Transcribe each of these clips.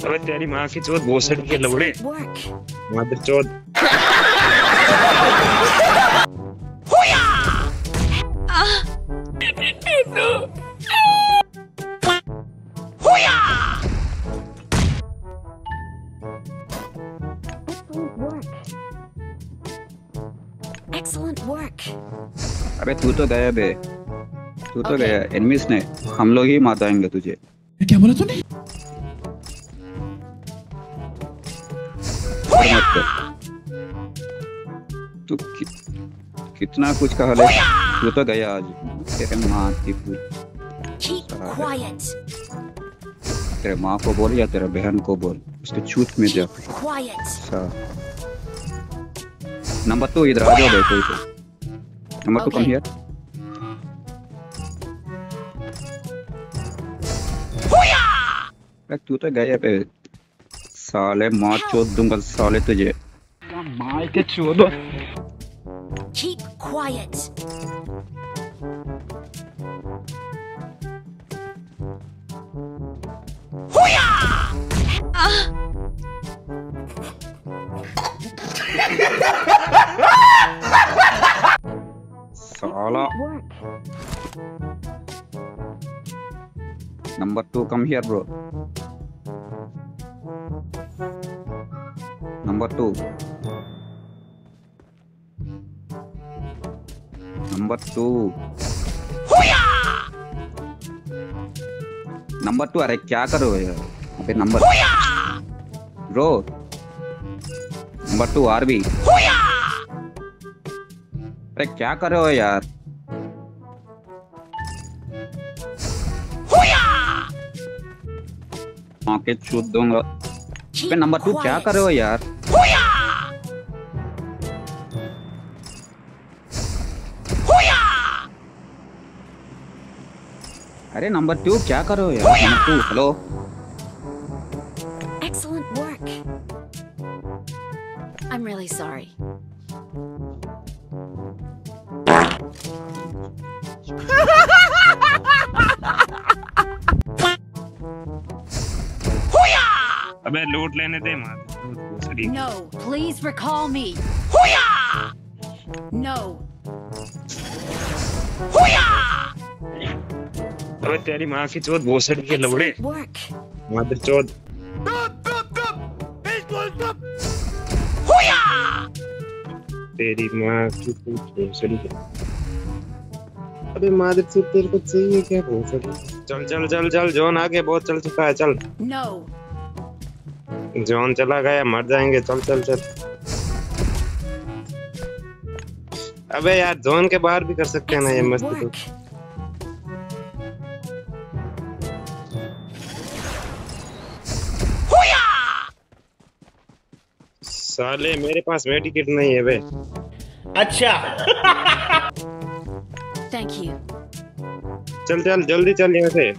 अबे तेरी माँ की चोट भोसड़ी के लौड़े मादर चोट। Excellent work. अबे तू तो गया बे, तू तो गया। एनिमीज ने हम लोग ही मार देंगे तुझे। क्या बोला तूने? तू कितना कुछ कहा ले, तू तो गया आज। तेरे माँ की Keep quiet. तेरे माँ को बोल या तेरे बहन को बोल, उसके छूत में जा। Keep quiet. नंबर 2 इधर आ जाओ भाई, कोई तो नंबर 2 कम हियर। तू तो गया पे साले, मार चोद दूंगा साले तुझे। मार के चोद। Keep quiet. साला। Number 2 come here bro. Number 2 number 2 number 2। अरे क्या करो यार, अबे नंबर ब्रो, नंबर 2 आरबी। अरे क्या कर रहे हो यार? आके छूट दूंगा। अबे नंबर 2 क्या कर रहे हो यार? अरे नंबर 2 क्या कर रहे हो यार? Number 2 hello. Excellent work. I'm really sorry. अबे लूट लेने दे मादर भोसड़ी। No, please recall me. No. अबे तेरी माँ की चोट भोसड़ी के लौड़े Work. मादर चोट। तेरी माँ की भोसड़ी के। अबे मादर चोट, तेरे को चाहिए क्या भोसड़ी? चल चल चल चल, जॉन आगे बहुत चल चुका है, चल। No. जॉन चला गया, मर जाएंगे, चल चल चल। अबे यार जोन के बाहर भी कर सकते हैं ना ये Excellent मस्त तो। work. साले मेरे पास मेडिकेट नहीं है बे। अच्छा। Thank you. चल चल जल्दी चल यहाँ से।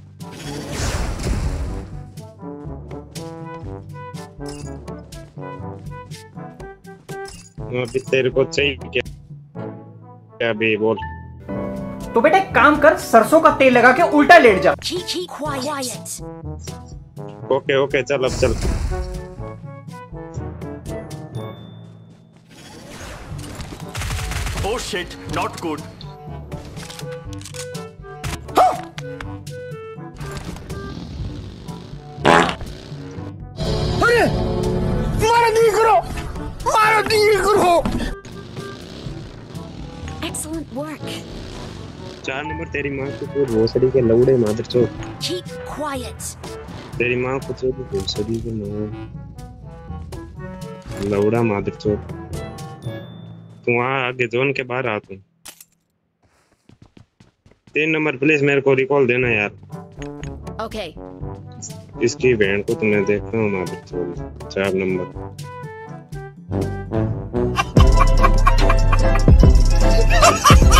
अभी तेरे को चाहिए क्या? क्या बे बोल। तो बेटा एक काम कर, सरसों का तेल लगा के उल्टा लेट जा। Keep quiet. ओके ओके चल अब चल। Oh shit, not good. अरे मारा नहीं करो, मारा नहीं करो। Excellent work. 4 नंबर तेरी माँ को तो भोसड़ी के लौड़े मादर चोद। Keep quiet. तेरी माँ को तो भोसड़ी के लौड़ा मादर चोद। तू वहाँ आगे जोन के बाहर आ तू। 3 नंबर प्लीज मेरे को रिकॉल देना यार। Okay. इसकी बहन को तो मैं देखता हूँ मादर चोद। 4 नंबर।